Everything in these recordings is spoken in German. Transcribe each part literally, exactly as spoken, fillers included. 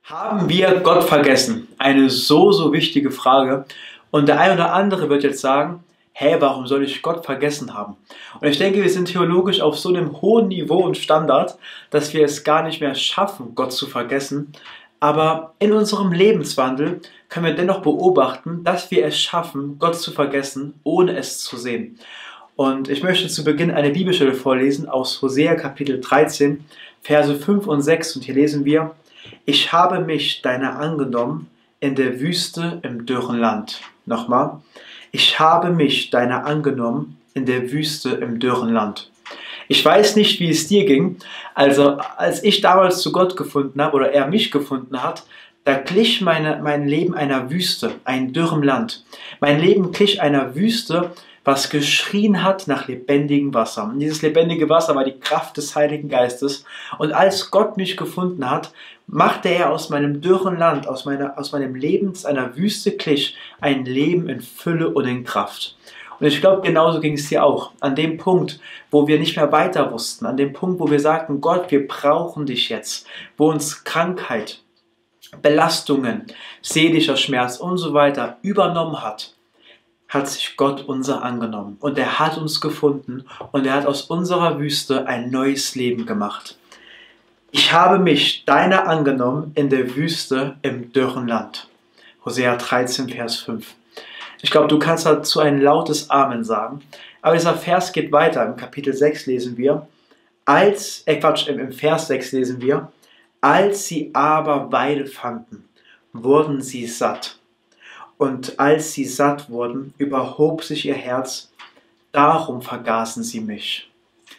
Haben wir Gott vergessen? Eine so, so wichtige Frage. Und der ein oder andere wird jetzt sagen, hä, warum soll ich Gott vergessen haben? Und ich denke, wir sind theologisch auf so einem hohen Niveau und Standard, dass wir es gar nicht mehr schaffen, Gott zu vergessen. Aber in unserem Lebenswandel können wir dennoch beobachten, dass wir es schaffen, Gott zu vergessen, ohne es zu sehen. Und ich möchte zu Beginn eine Bibelstelle vorlesen aus Hosea Kapitel dreizehn, Verse fünf und sechs. Und hier lesen wir: Ich habe mich deiner angenommen in der Wüste im dürren Land. Nochmal. Ich habe mich deiner angenommen in der Wüste im dürren Land. Ich weiß nicht, wie es dir ging. Also, als ich damals zu Gott gefunden habe oder er mich gefunden hat, da glich meine, mein Leben einer Wüste, ein dürrem Land. Mein Leben glich einer Wüste, was geschrien hat nach lebendigem Wasser. Und dieses lebendige Wasser war die Kraft des Heiligen Geistes. Und als Gott mich gefunden hat, machte er aus meinem dürren Land, aus, meiner, aus meinem Leben, einer Wüste glich, ein Leben in Fülle und in Kraft. Und ich glaube, genauso ging es dir auch. An dem Punkt, wo wir nicht mehr weiter wussten, an dem Punkt, wo wir sagten, Gott, wir brauchen dich jetzt, wo uns Krankheit, Belastungen, seelischer Schmerz und so weiter übernommen hat, hat sich Gott unser angenommen. Und er hat uns gefunden und er hat aus unserer Wüste ein neues Leben gemacht. Ich habe mich deiner angenommen in der Wüste im dürren Land. Hosea dreizehn, Vers fünf. Ich glaube, du kannst dazu ein lautes Amen sagen. Aber dieser Vers geht weiter. Im Kapitel sechs lesen wir, als, äh Quatsch, im, im Vers sechs lesen wir, als sie aber Weide fanden, wurden sie satt. Und als sie satt wurden, überhob sich ihr Herz, darum vergaßen sie mich.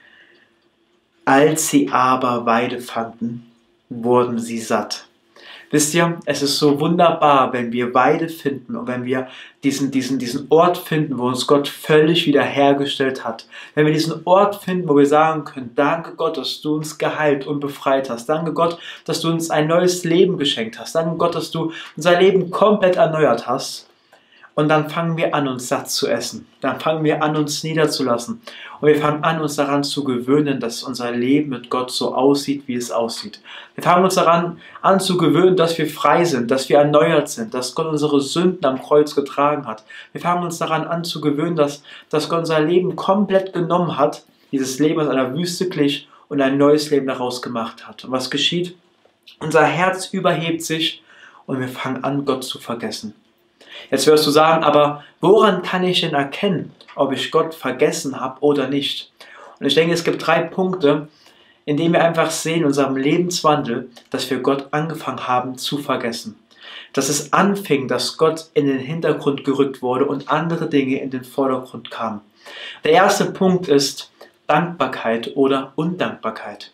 Als sie aber Weide fanden, wurden sie satt. Wisst ihr, es ist so wunderbar, wenn wir Weide finden und wenn wir diesen, diesen, diesen Ort finden, wo uns Gott völlig wiederhergestellt hat. Wenn wir diesen Ort finden, wo wir sagen können, danke Gott, dass du uns geheilt und befreit hast. Danke Gott, dass du uns ein neues Leben geschenkt hast. Danke Gott, dass du unser Leben komplett erneuert hast. Und dann fangen wir an, uns satt zu essen. Dann fangen wir an, uns niederzulassen. Und wir fangen an, uns daran zu gewöhnen, dass unser Leben mit Gott so aussieht, wie es aussieht. Wir fangen uns daran an zu gewöhnen, dass wir frei sind, dass wir erneuert sind, dass Gott unsere Sünden am Kreuz getragen hat. Wir fangen uns daran an zu gewöhnen, dass, dass Gott unser Leben komplett genommen hat, dieses Leben aus einer Wüste glich und ein neues Leben daraus gemacht hat. Und was geschieht? Unser Herz überhebt sich und wir fangen an, Gott zu vergessen. Jetzt wirst du sagen, aber woran kann ich denn erkennen, ob ich Gott vergessen habe oder nicht? Und ich denke, es gibt drei Punkte, in denen wir einfach sehen in unserem Lebenswandel, dass wir Gott angefangen haben zu vergessen. Dass es anfing, dass Gott in den Hintergrund gerückt wurde und andere Dinge in den Vordergrund kamen. Der erste Punkt ist Dankbarkeit oder Undankbarkeit.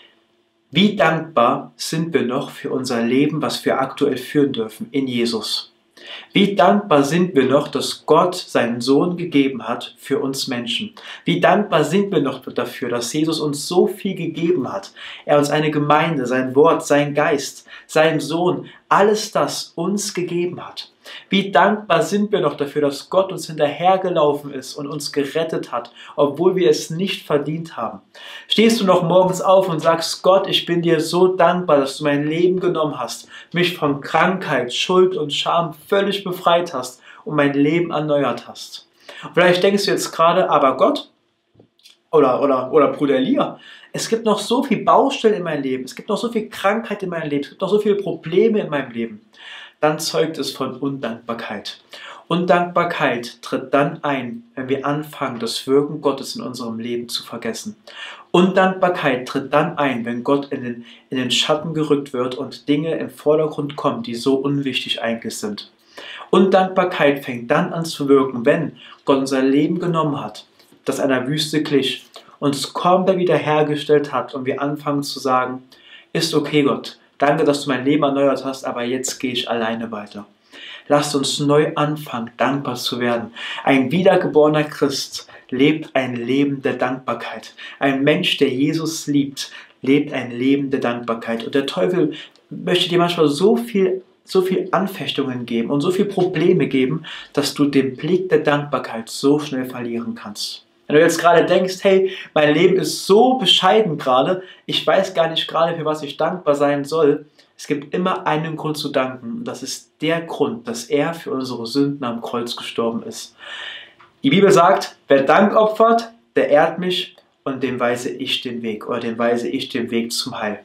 Wie dankbar sind wir noch für unser Leben, was wir aktuell führen dürfen in Jesus? Wie dankbar sind wir noch, dass Gott seinen Sohn gegeben hat für uns Menschen? Wie dankbar sind wir noch dafür, dass Jesus uns so viel gegeben hat? Er uns eine Gemeinde, sein Wort, sein Geist, seinen Sohn, alles das uns gegeben hat. Wie dankbar sind wir noch dafür, dass Gott uns hinterhergelaufen ist und uns gerettet hat, obwohl wir es nicht verdient haben. Stehst du noch morgens auf und sagst, Gott, ich bin dir so dankbar, dass du mein Leben genommen hast, mich von Krankheit, Schuld und Scham völlig befreit hast und mein Leben erneuert hast. Und vielleicht denkst du jetzt gerade, aber Gott oder, oder, oder Bruder Elia, es gibt noch so viele Baustellen in meinem Leben, es gibt noch so viel Krankheit in meinem Leben, es gibt noch so viele Probleme in meinem Leben. Dann zeugt es von Undankbarkeit. Undankbarkeit tritt dann ein, wenn wir anfangen, das Wirken Gottes in unserem Leben zu vergessen. Undankbarkeit tritt dann ein, wenn Gott in den, in den Schatten gerückt wird und Dinge im Vordergrund kommen, die so unwichtig eigentlich sind. Undankbarkeit fängt dann an zu wirken, wenn Gott unser Leben genommen hat, das einer Wüste glich, uns komplett wiederhergestellt hat und wir anfangen zu sagen, ist okay Gott, danke, dass du mein Leben erneuert hast, aber jetzt gehe ich alleine weiter. Lasst uns neu anfangen, dankbar zu werden. Ein wiedergeborener Christ lebt ein Leben der Dankbarkeit. Ein Mensch, der Jesus liebt, lebt ein Leben der Dankbarkeit. Und der Teufel möchte dir manchmal so viel, so viel Anfechtungen geben und so viele Probleme geben, dass du den Blick der Dankbarkeit so schnell verlieren kannst. Wenn du jetzt gerade denkst, hey, mein Leben ist so bescheiden gerade, ich weiß gar nicht gerade, für was ich dankbar sein soll, Es gibt immer einen Grund zu danken und das ist der Grund, dass er für unsere Sünden am Kreuz gestorben ist. Die Bibel sagt, wer Dank opfert, der ehrt mich und dem weise ich den Weg oder dem weise ich den Weg zum Heil.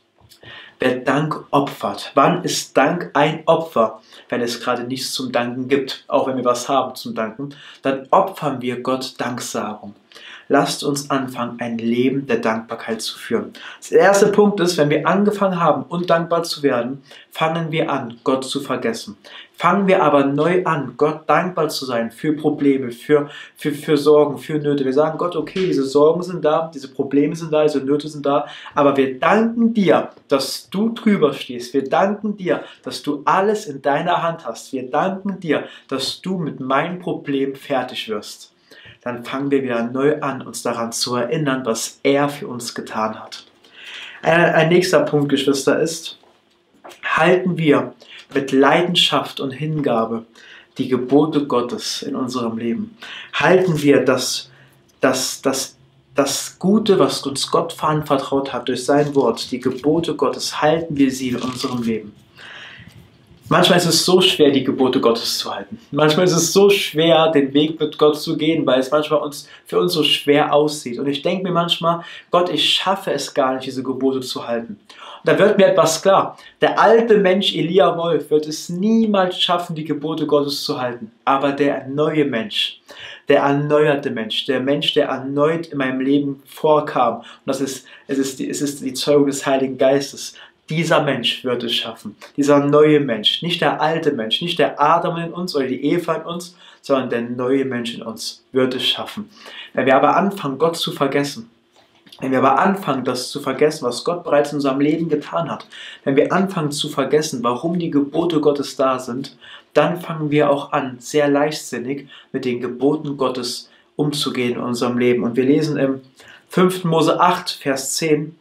Wer Dank opfert. Wann ist Dank ein Opfer? Wenn es gerade nichts zum Danken gibt, auch wenn wir was haben zum Danken, dann opfern wir Gott Danksagung. Lasst uns anfangen, ein Leben der Dankbarkeit zu führen. Der erste Punkt ist, wenn wir angefangen haben, undankbar zu werden, fangen wir an, Gott zu vergessen. Fangen wir aber neu an, Gott dankbar zu sein für Probleme, für, für, für Sorgen, für Nöte. Wir sagen Gott, okay, diese Sorgen sind da, diese Probleme sind da, diese Nöte sind da, aber wir danken dir, dass du drüber stehst. Wir danken dir, dass du alles in deiner Hand hast. Wir danken dir, dass du mit meinem Problem fertig wirst. Dann fangen wir wieder neu an, uns daran zu erinnern, was er für uns getan hat. Ein, ein nächster Punkt, Geschwister, ist, halten wir mit Leidenschaft und Hingabe die Gebote Gottes in unserem Leben. Halten wir das, das, das, das Gute, was uns Gott anvertraut hat durch sein Wort, die Gebote Gottes, halten wir sie in unserem Leben. Manchmal ist es so schwer, die Gebote Gottes zu halten. Manchmal ist es so schwer, den Weg mit Gott zu gehen, weil es manchmal uns, für uns so schwer aussieht. Und ich denke mir manchmal, Gott, ich schaffe es gar nicht, diese Gebote zu halten. Und da wird mir etwas klar. Der alte Mensch Elia Wolf wird es niemals schaffen, die Gebote Gottes zu halten. Aber der neue Mensch, der erneuerte Mensch, der Mensch, der erneut in meinem Leben vorkam, und das ist, es ist die, es ist die Zeugung des Heiligen Geistes, dieser Mensch wird es schaffen. Dieser neue Mensch. Nicht der alte Mensch, nicht der Adam in uns oder die Eva in uns, sondern der neue Mensch in uns wird es schaffen. Wenn wir aber anfangen, Gott zu vergessen, wenn wir aber anfangen, das zu vergessen, was Gott bereits in unserem Leben getan hat, wenn wir anfangen zu vergessen, warum die Gebote Gottes da sind, dann fangen wir auch an, sehr leichtsinnig mit den Geboten Gottes umzugehen in unserem Leben. Und wir lesen im fünften Mose acht, Vers zehn,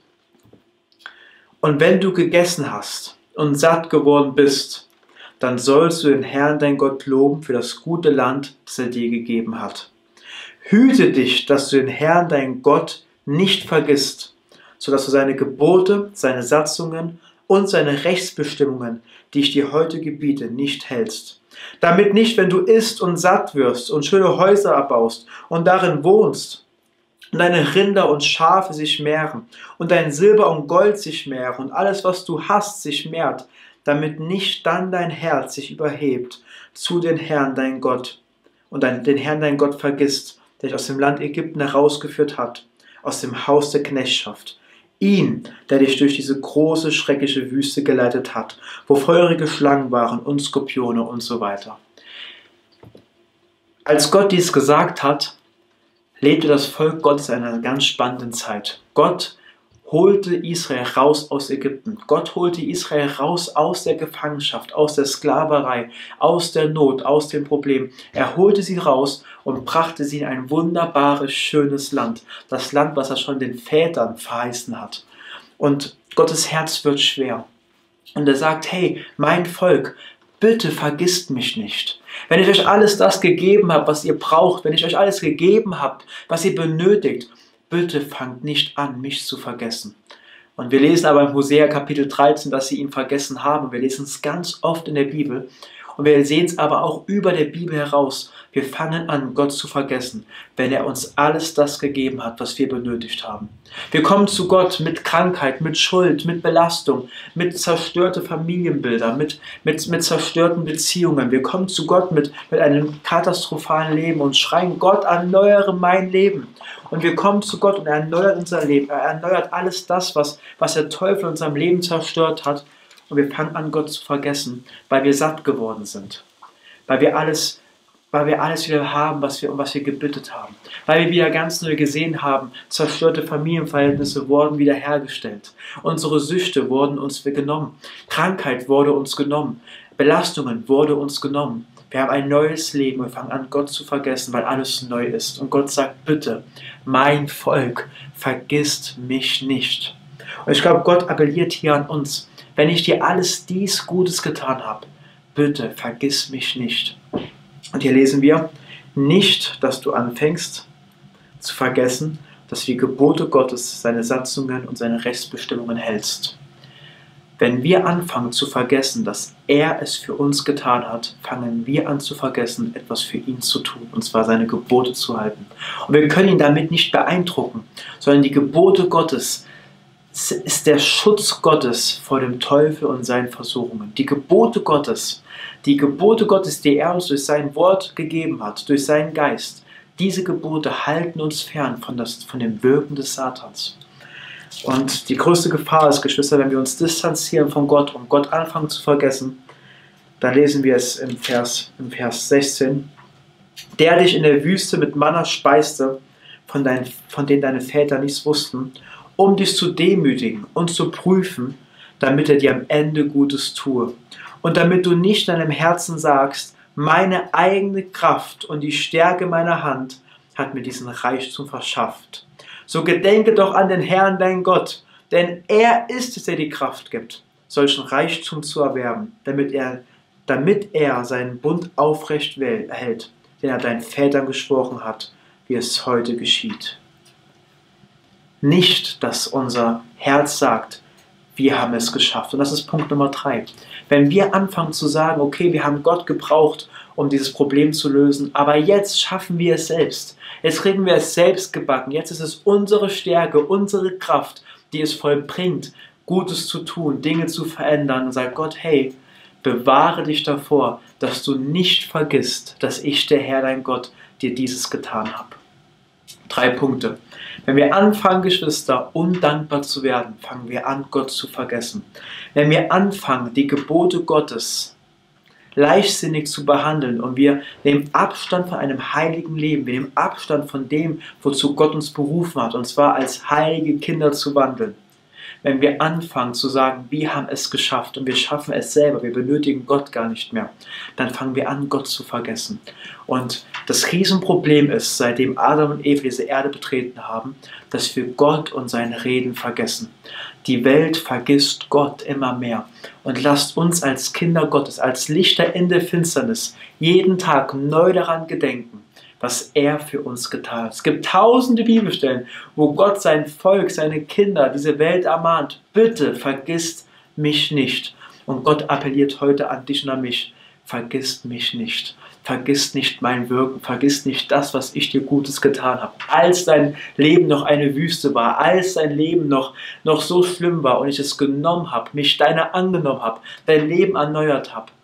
und wenn du gegessen hast und satt geworden bist, dann sollst du den Herrn, dein Gott, loben für das gute Land, das er dir gegeben hat. Hüte dich, dass du den Herrn, dein Gott, nicht vergisst, sodass du seine Gebote, seine Satzungen und seine Rechtsbestimmungen, die ich dir heute gebiete, nicht hältst. Damit nicht, wenn du isst und satt wirst und schöne Häuser erbaust und darin wohnst, und deine Rinder und Schafe sich mehren, und dein Silber und Gold sich mehren, und alles, was du hast, sich mehrt, damit nicht dann dein Herz sich überhebt zu den Herrn, dein Gott, und dein, den Herrn, dein Gott, vergisst, der dich aus dem Land Ägypten herausgeführt hat, aus dem Haus der Knechtschaft. Ihn, der dich durch diese große, schreckliche Wüste geleitet hat, wo feurige Schlangen waren und Skorpione und so weiter. Als Gott dies gesagt hat, lebte das Volk Gottes in einer ganz spannenden Zeit. Gott holte Israel raus aus Ägypten. Gott holte Israel raus aus der Gefangenschaft, aus der Sklaverei, aus der Not, aus dem Problem. Er holte sie raus und brachte sie in ein wunderbares, schönes Land. Das Land, was er schon den Vätern verheißen hat. Und Gottes Herz wird schwer. Und er sagt, hey, mein Volk, bitte vergisst mich nicht. Wenn ich euch alles das gegeben habe, was ihr braucht, wenn ich euch alles gegeben habe, was ihr benötigt, bitte fangt nicht an, mich zu vergessen. Und wir lesen aber im Hosea Kapitel dreizehn, dass sie ihn vergessen haben. Wir lesen es ganz oft in der Bibel. Und wir sehen es aber auch über der Bibel heraus. Wir fangen an, Gott zu vergessen, wenn er uns alles das gegeben hat, was wir benötigt haben. Wir kommen zu Gott mit Krankheit, mit Schuld, mit Belastung, mit zerstörten Familienbildern, mit, mit, mit zerstörten Beziehungen. Wir kommen zu Gott mit, mit einem katastrophalen Leben und schreien, Gott, erneuere mein Leben. Und wir kommen zu Gott und er erneuert unser Leben. Er erneuert alles das, was, was der Teufel in unserem Leben zerstört hat. Und wir fangen an, Gott zu vergessen, weil wir satt geworden sind. Weil wir alles, weil wir alles wieder haben, was wir, um was wir gebittet haben. Weil wir wieder ganz neu gesehen haben, zerstörte Familienverhältnisse wurden wiederhergestellt. Unsere Süchte wurden uns genommen. Krankheit wurde uns genommen. Belastungen wurde uns genommen. Wir haben ein neues Leben. Wir fangen an, Gott zu vergessen, weil alles neu ist. Und Gott sagt, bitte, mein Volk, vergisst mich nicht. Und ich glaube, Gott appelliert hier an uns. Wenn ich dir alles dies Gutes getan habe, bitte vergiss mich nicht. Und hier lesen wir, nicht, dass du anfängst zu vergessen, dass du die Gebote Gottes, seine Satzungen und seine Rechtsbestimmungen hältst. Wenn wir anfangen zu vergessen, dass er es für uns getan hat, fangen wir an zu vergessen, etwas für ihn zu tun, und zwar seine Gebote zu halten. Und wir können ihn damit nicht beeindrucken, sondern die Gebote Gottes ist der Schutz Gottes vor dem Teufel und seinen Versuchungen. Die Gebote Gottes, die Gebote Gottes, die er uns durch sein Wort gegeben hat, durch seinen Geist, diese Gebote halten uns fern von, das, von dem Wirken des Satans. Und die größte Gefahr ist, Geschwister, wenn wir uns distanzieren von Gott und Gott anfangen zu vergessen, dann lesen wir es im Vers, im Vers sechzehn, der dich in der Wüste mit Manna speiste, von, dein, von denen deine Väter nichts wussten, um dich zu demütigen und zu prüfen, damit er dir am Ende Gutes tue. Und damit du nicht in deinem Herzen sagst, meine eigene Kraft und die Stärke meiner Hand hat mir diesen Reichtum verschafft. So gedenke doch an den Herrn, dein Gott, denn er ist es, der die Kraft gibt, solchen Reichtum zu erwerben, damit er, damit er seinen Bund aufrecht erhält, den er deinen Vätern geschworen hat, wie es heute geschieht. Nicht, dass unser Herz sagt, wir haben es geschafft. Und das ist Punkt Nummer drei. Wenn wir anfangen zu sagen, okay, wir haben Gott gebraucht, um dieses Problem zu lösen, aber jetzt schaffen wir es selbst. Jetzt kriegen wir es selbst gebacken. Jetzt ist es unsere Stärke, unsere Kraft, die es vollbringt, Gutes zu tun, Dinge zu verändern. Und sagt Gott, hey, bewahre dich davor, dass du nicht vergisst, dass ich, der Herr, dein Gott, dir dieses getan habe. Drei Punkte. Wenn wir anfangen, Geschwister, undankbar zu werden, fangen wir an, Gott zu vergessen. Wenn wir anfangen, die Gebote Gottes leichtsinnig zu behandeln und wir nehmen Abstand von einem heiligen Leben, wir nehmen Abstand von dem, wozu Gott uns berufen hat, und zwar als heilige Kinder zu wandeln. Wenn wir anfangen zu sagen, wir haben es geschafft und wir schaffen es selber, wir benötigen Gott gar nicht mehr, dann fangen wir an, Gott zu vergessen. Und das Riesenproblem ist, seitdem Adam und Eva diese Erde betreten haben, dass wir Gott und seine Reden vergessen. Die Welt vergisst Gott immer mehr. Und lasst uns als Kinder Gottes, als Lichter in der Finsternis, jeden Tag neu daran gedenken, was er für uns getan hat. Es gibt tausende Bibelstellen, wo Gott sein Volk, seine Kinder, diese Welt ermahnt, bitte vergisst mich nicht. Und Gott appelliert heute an dich und an mich, vergisst mich nicht. Vergiss nicht mein Wirken, vergiss nicht das, was ich dir Gutes getan habe. Als dein Leben noch eine Wüste war, als dein Leben noch, noch so schlimm war und ich es genommen habe, mich deiner angenommen habe, dein Leben erneuert habe,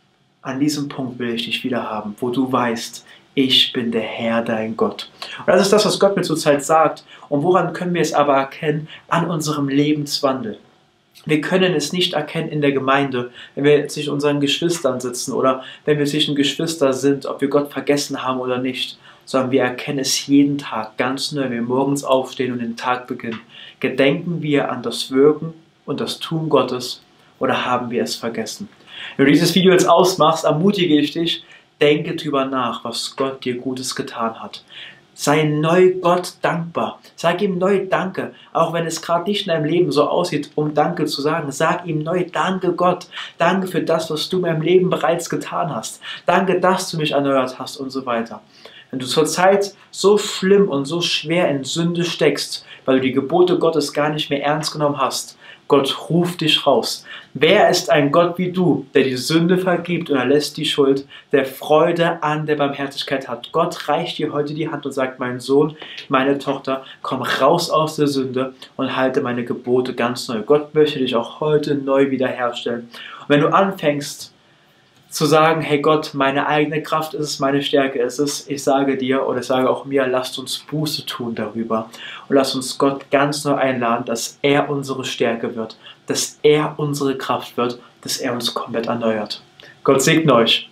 an diesem Punkt will ich dich wieder haben, wo du weißt, ich bin der Herr, dein Gott. Und das ist das, was Gott mir zurzeit sagt. Und woran können wir es aber erkennen? An unserem Lebenswandel. Wir können es nicht erkennen in der Gemeinde, wenn wir zwischen unseren Geschwistern sitzen oder wenn wir zwischen Geschwistern sind, ob wir Gott vergessen haben oder nicht, sondern wir erkennen es jeden Tag ganz neu, wenn wir morgens aufstehen und den Tag beginnen. Gedenken wir an das Wirken und das Tun Gottes oder haben wir es vergessen? Wenn du dieses Video jetzt ausmachst, ermutige ich dich, denke darüber nach, was Gott dir Gutes getan hat. Sei neu Gott dankbar. Sag ihm neu Danke. Auch wenn es gerade nicht in deinem Leben so aussieht, um Danke zu sagen. Sag ihm neu Danke Gott. Danke für das, was du in meinem Leben bereits getan hast. Danke, dass du mich erneuert hast und so weiter. Wenn du zurzeit so schlimm und so schwer in Sünde steckst, weil du die Gebote Gottes gar nicht mehr ernst genommen hast, Gott ruft dich raus. Wer ist ein Gott wie du, der die Sünde vergibt und erlässt die Schuld, der Freude an der Barmherzigkeit hat? Gott reicht dir heute die Hand und sagt, mein Sohn, meine Tochter, komm raus aus der Sünde und halte meine Gebote ganz neu. Gott möchte dich auch heute neu wiederherstellen. Und wenn du anfängst zu sagen, hey Gott, meine eigene Kraft ist es, meine Stärke ist es, ich sage dir oder ich sage auch mir, lasst uns Buße tun darüber und lasst uns Gott ganz neu einladen, dass er unsere Stärke wird, dass er unsere Kraft wird, dass er uns komplett erneuert. Gott segne euch.